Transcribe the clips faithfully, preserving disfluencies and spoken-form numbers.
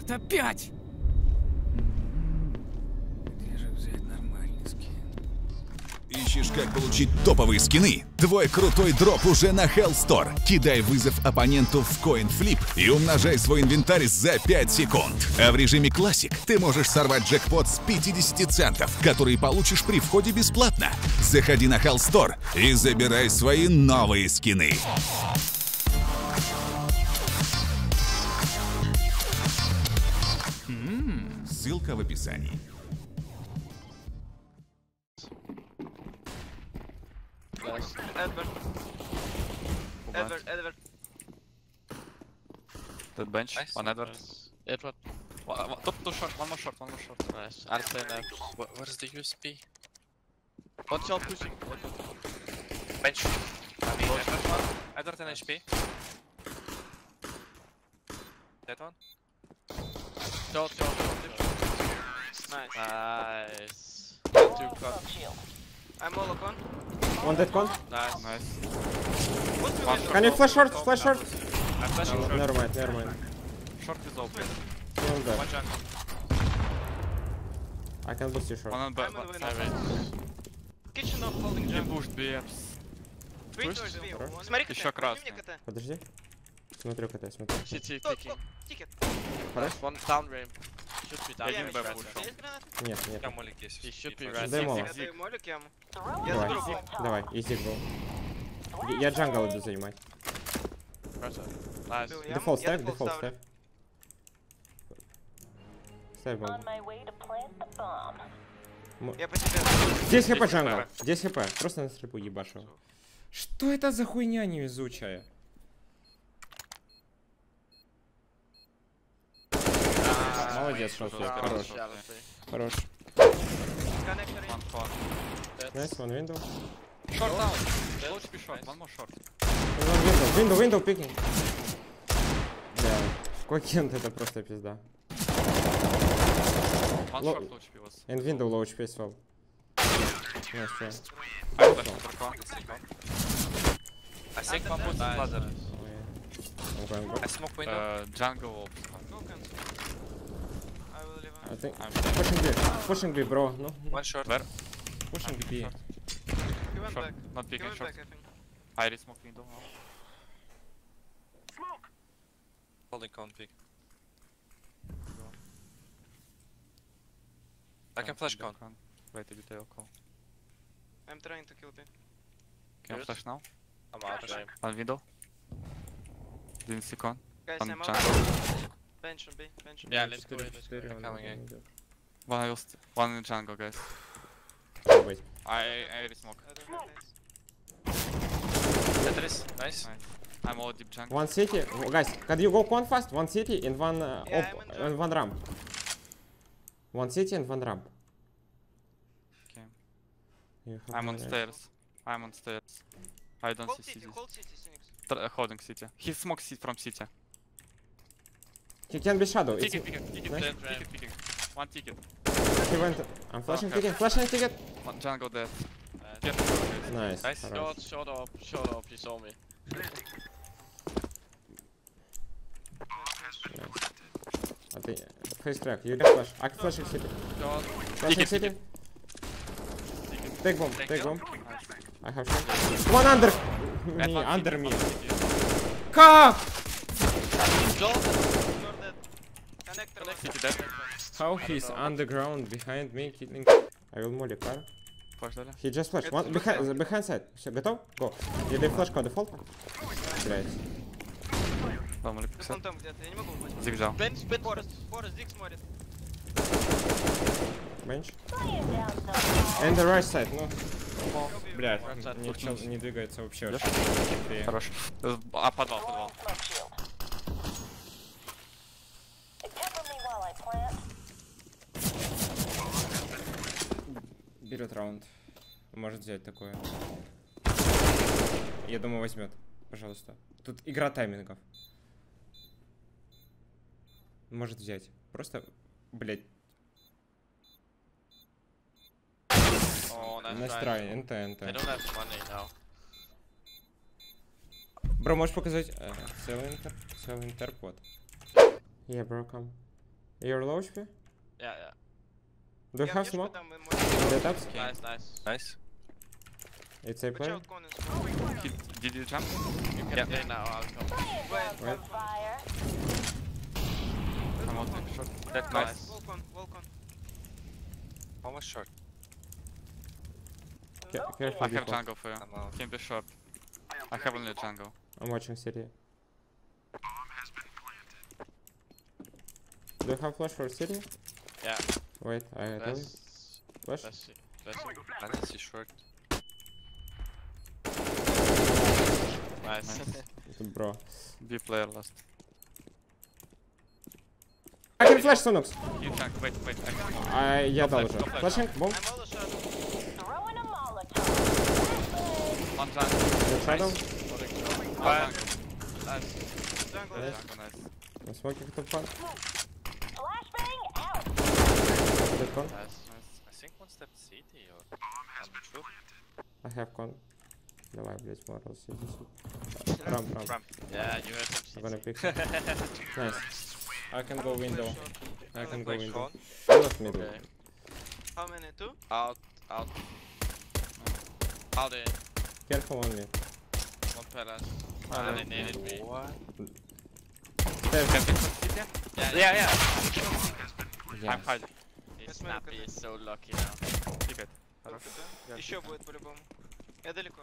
Нет, опять! Где же взять нормальный скин? Ищешь, как получить топовые скины? Твой крутой дроп уже на Hell Store. Кидай вызов оппоненту в Coin Flip и умножай свой инвентарь за пять секунд. А в режиме Classic ты можешь сорвать джекпот с пятидесяти центов, который получишь при входе бесплатно. Заходи на Hell Store и забирай свои новые скины. М-м, ссылка в описании. Edward. Edward, Edward. That bench, Nice. one Edward. Nice. Edward. One, one, top two short, one more short, one more short. Nice. I'll play left. What, what is the U S P? What's your pushing? Bench. I mean, Edward one, Edward and H P. That one. Short, short, short. Nice. Nice. Two cut. I'm all up on. One dead con. Nice. Nice. What's One your Can you flash short? Flash short? I'm flashing short. Never mind, never mind. Short is open. One dead. One jungle. I can boost you short. One on back. I'm in the I window. wait. Kitchen off holding He jump. pushed B Fs. Three Push. towards B. Хорошо. Смотри, КТ. Еще Возьми красный. мне КТ. Подожди. Смотрю КТ, смотрю. City Стоп, picking. стоп. Тикет. Хорошо? Nice. One down ramp. Should be down Я ramp. один right бэк now. Есть гранаты? Нет, нет. Там молик есть. He should be Дай right. Дай now. мало. Я даю молик яму. Я Давай, заберу блок. давай, изи был. Я джангл иду занимать. Pressure. Nice. Бил яму, Дефолт я ставь, дефолт дефолт ставлю. ставь. Ставь бомбу. Я по тебе. Здесь хп Здесь джангл, хп. здесь хп. Просто на стрипу ебашу. Что это за хуйня невезучая? Молодец, Шонфи, Down, хорош, reality. хорош. Коннектор One есть. phone. That's Nice, one window. Short down. Low H P short, one more short. One window, window, window picking. Да, Кокент это просто пизда. One Low- short low H P was. And window low H P as well. Nice try. I'm flashing for one. I think one was nice. ladder. nice. Oh, yeah. I'm going back. I smoke window. Uh, jungle ops. Go cancel. I will leave I him. think I'm pushing B, pushing B, bro. No, One short. Where? pushing B. He went Short. back. Not He picking went short. back, I think. I smoke window now. Holding con pick. I can flash con. Wait a bit, I'll call. I'm trying to kill B. Can I Good. flash now? I'm out of game. One window. Didn't see con. Guys, One I'm out. jungle. Bench on B. Bench on B. Yeah, let's go. Четыре, Let's go. четыре, он Coming не in. идет. One I lost. One in jungle, guys. Ой, I I smoke. I don't have nice. Tetris. Nice. Nice. I'm all deep jungle. One city, oh, guys, can you go con fast? One city and one uh, Yeah, op, I'm in and one ramp. One city and one ramp. Okay. You have I'm on one, right? stairs. I'm on stairs. I don't Hold see city, cities. hold city, Phoenix. Tr- uh, holding city. He smokes seat from city. He can be shadow. It's, Ticket, ticket, ticket, Nice. ticket, ticket, ticket. One ticket. he went. I'm flashing Okay. ticket, flashing ticket. One jungle dead. Nice. Get guys. Nice. Nice. хорош. Short, short up, short up. He saw me. А ты face crack. You can flash. I can flash city. Short. Flashing Ticket, city. Take bomb. Thank Take you. bomb. I have shot. One under. At Me one under city, me. one city. Как? Short. Short dead. Connector left. City dead. How he's underground behind me killing? I will molly car. Флэш дали. He just flashed. Это One behind, бэкграунд. behind side. Все, готов? Go. Я даю флешку дефолт. Блять. Два молик Он пятьдесят. там где-то, я не могу упасть. Зигзал. Bench, bench, Форест, bench. Форест, Зиг смотрит. Bench. And the right side. Ну, блять. Right side. Не, чел- не двигается вообще. Идёшь? Очень. Хорош. Э, А, подвал, подвал. Берет раунд. Может взять такое. Я думаю, возьмет. Пожалуйста. Тут игра таймингов. Может взять. Просто, блять, Oh, nice настрой. try. НТ, НТ. I don't have money now. Бро, можешь показать? Э, Целый интер... Целый интерпод. Yeah, bro, come. You're low H P? Yeah, yeah. Do you Я have внешку smoke? дам, вы можете- Get up? Nice, nice. Nice. It's a Watch play. out, Conan, smoke. He, did you jump? You can Yeah. play now, I'll come. Wait, Wait. I'm out in short. That Nice. nice. walk on, walk on. Almost short. Ca- I Careful have default. jungle for you. Can be short. I have only jungle. I'm watching city. Do you have flash for city? Yeah. Wait, I tell you. Let's, Flash? let's see. Let's see. I didn't see short. Nice. Bro. B player last. I can flash Sunux. You jungle. Wait, wait. I can А, я дал flash, уже. go flash. Флашинг, бомб. I'm all shot. one jungle. Good shadow. One jungle. Nice. Jungle. Nice. Jungle, nice. I'm smoking the fun. Good con. Nice. I think one step C T or I'm not sure. I have con. Давай, блять, морал сидит. Рам, рам. Ramp. Yeah, you have I'm some gonna pick. Nice. I can go window. I can go Like window. phone. I left middle. Okay. How many? Two? Out, out. Out in. Careful on me. One palace. Ah, Ah, no. they needed me. What? Stairs. Yeah, Yeah, yeah. Yes. I'm hiding. This Смотри, Snappy как is so lucky now. Keep it. Хорош. Да? Еще будет по-любому. Я далеко.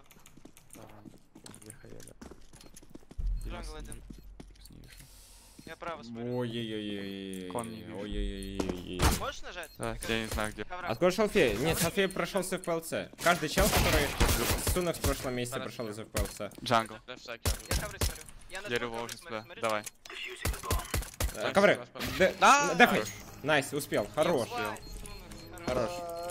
Джангл один. Я право смотрю. Ой-ой-ой-ой-ой. Кон не вижу. Ой-ой-ой-ой. Можешь нажать? Да, я не знаю где. Ковра. Откуда Шалфей? Нет, Шалфей прошелся в ПЛЦ. Каждый чел, который Сунок в прошлом месяце прошел из ПЛЦ. Джангл. Left side can Я ковры смотрю. Я на Я твой его ковры уже смотрю. сюда. Смотри, Давай. Э, Ковры. Д- Да! Дефай. Найс, успел. Хорош. Давай, Хорош.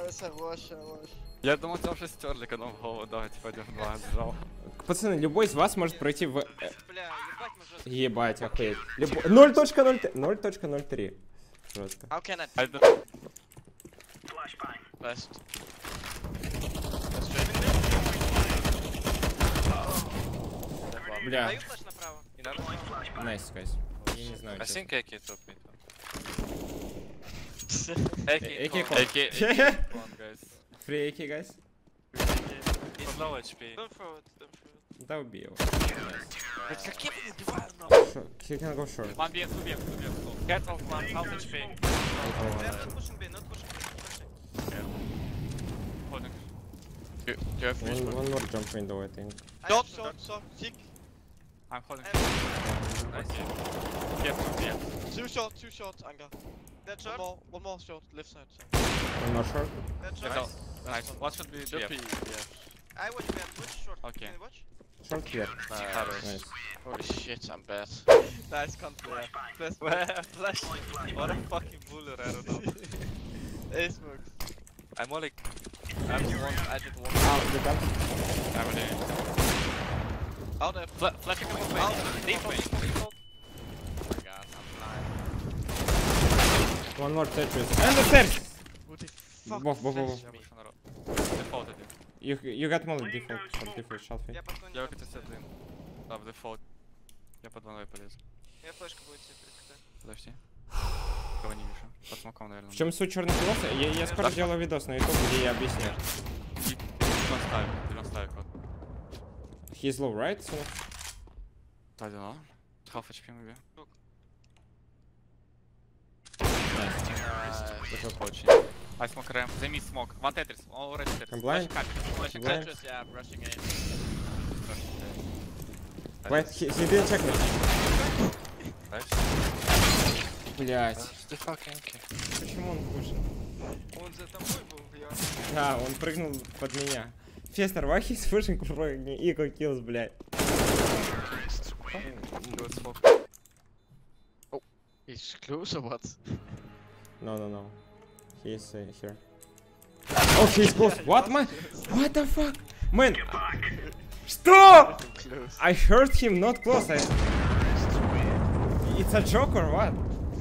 Я думал, тебя уже стерли, когда в голову. Давайте пойдем два. Сжал. Пацаны, любой из вас может пройти в... э, Бля, ебать мы жестко. Ебать, охуеть. Любо- ноль точка ноль три. ноль точка ноль три. Жестко. How can I? I don't... Last. Бля, Даю флеш направо. найс, гайс. Я не знаю. I честно. think A K top mid. A K con. A K, A K one, guys. Free A K, guys. He's low H P. Don't throw it, don't throw it. Да убей его. Какие вы убивают нахуй? Short. He can go short. One B S, two B S, two B S. Get off one, half H P. They are not pushing B, not pushing B. Holding. Do you have fish? One, one more jump window, I think. I Short, have short, short. Tick. I'm holding. I have Nice. Yes, two B S. Two short, two short, Anka. that One short, more, one more short, left side. One more short. that Get short. out. Nice. What should be B Should be, S? yeah. I watch B, watch short. Okay. Can you watch? Short here. Nice. Nice. Holy shit, I'm bad. Nice control. Flash. Flash. What a fucking buller, I don't know. Ace works. I'm only. I'm the one. I did one. Ah, the gun. I'm only. Out there. Fla flashing the whole Out. way. Deep way. Oh my god, I'm blind. One more Tetris. And the stairs! Who the fuck Вов, вов, вов. flashed me? Default один. You, you got molly default. Short default, Shalfie. Я подхожу не Я дам. выкатился один. Да, в дефолт. Я под ваной полез. Я флешка будет себе перекатать. Подожди. Кого не вижу. Под смоком, наверное. В чем суть черных волос? Я, я скоро сделаю видос на YouTube, где я объясню. Don't ставь. Don't ставь код. He's low, right? So, I don't know. Half H P maybe. Nice. Очень. I smoke ramp. They miss smoke. One Tetris. Already Tetris. I'm blind. Flash carpet. Flash Blind. carpet. Tetris, yeah, rushing in. wait, he, he didn't check me. Nice. Блять. The fucking okay. Почему он пушит? Он за тобой был, я. Да, он прыгнул под меня. Фестер, why he's pushing for me equal kills, блядь? Good smoke. He's close or what? No, no, no. He's uh, here. Oh, he's close. What, man? What the fuck? Man. Что? Close. I heard him not close. I... It's a joke or what?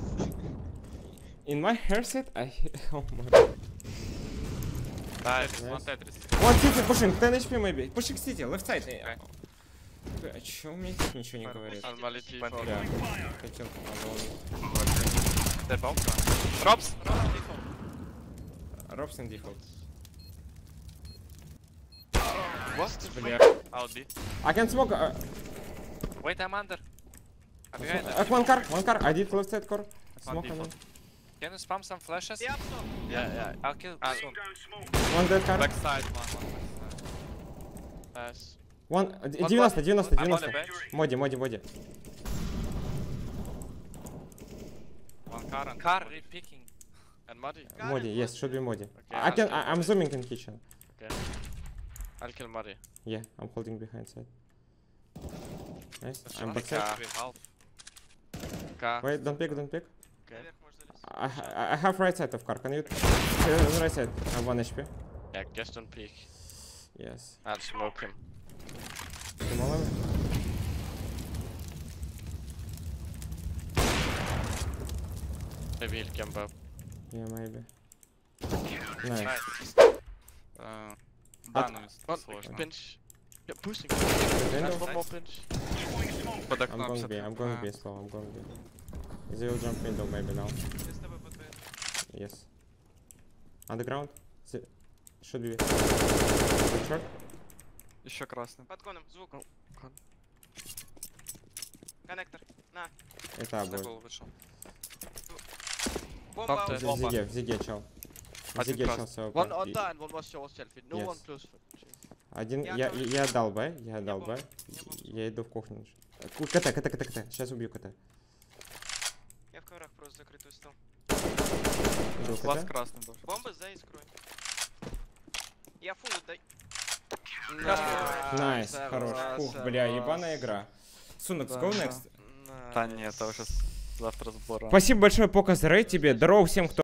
In my hairset, I... Oh my... Nice. Nice. One Tetris. One city pushing, ten H P maybe. Pushing city, left side. А чё у меня тут ничего не говорит? Normally Да, default. хотел, а он... They're both gone. Robs! Robs default. Robson default. What? Бля. Out B. I can smoke. Uh, Wait, I'm under. I'm behind uh, them. one car, one car. I did left side core. Smoke on default. me. Can you spam some flashes? Yeah, so. Yeah, yeah. I'll kill Ah. soon. One dead car. Backside, one. Nice. One. uh, One девяносто, девяносто, I'm on the девяносто. bench. Моди, моди, моди. One car and car re-picking. And Muddy. Моди, yes, should be moди. Okay, I can. I'll I, I'm kill zooming in kitchen. Okay. I'll kill Muddy. Yeah, I'm holding behind side. Nice. That's I'm one backside. car. With half. Car. Wait, don't pick, don't pick. Okay. Наверх можно залезть. I, ha- I have right side of car. Can you? Uh, right side. I have one H P. Yeah, just don't peek. Yes. I'll smoke him. Come on. Maybe he'll jump up. Yeah, maybe. Nice. Nice. Uh, А- да, ну, One сложно. pinch. Yeah, boosting. Window. And one more pinch. Под I'm окном going B. I'm going B slow. I'm going B. They will jump window maybe now. Я с тобой под Б. Yes. Underground. The should be. Good shot. Еще красный. Под коном, звук. Oh, con. Коннектор. На. Это На будет. голову вышел. Бомба. Top аут. dead. В Зиге, в Зиге чел. В Один Зиге чел красный. все. One on die and one was your selfie. No Yes. one close. Один, Я я, там- я дал Б, я дал бомбу. Б. Я бомбу. Я иду в кухню. Ку- КТ, КТ, КТ, КТ. Сейчас убью КТ. Я в коврах просто закрытую стал. Убил Лаз КТ. красный был. Бомба за искрой. Я фул дай. Найс, хорош. Ух, бля, ебаная игра. Сунок, Да, go да. next. Да нет, это уже завтра сбора. Спасибо большое, Пока, за рейд тебе. Здорово всем, кто